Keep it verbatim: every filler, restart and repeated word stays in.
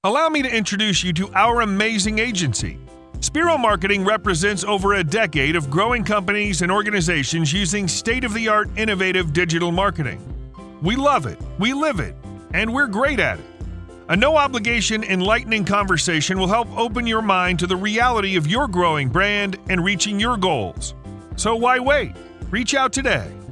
Allow me to introduce you to our amazing agency. Spiro Marketing represents over a decade of growing companies and organizations using state-of-the-art innovative digital marketing. We love it, we live it, and we're great at it. A no-obligation, enlightening conversation will help open your mind to the reality of your growing brand and reaching your goals. So why wait? Reach out today.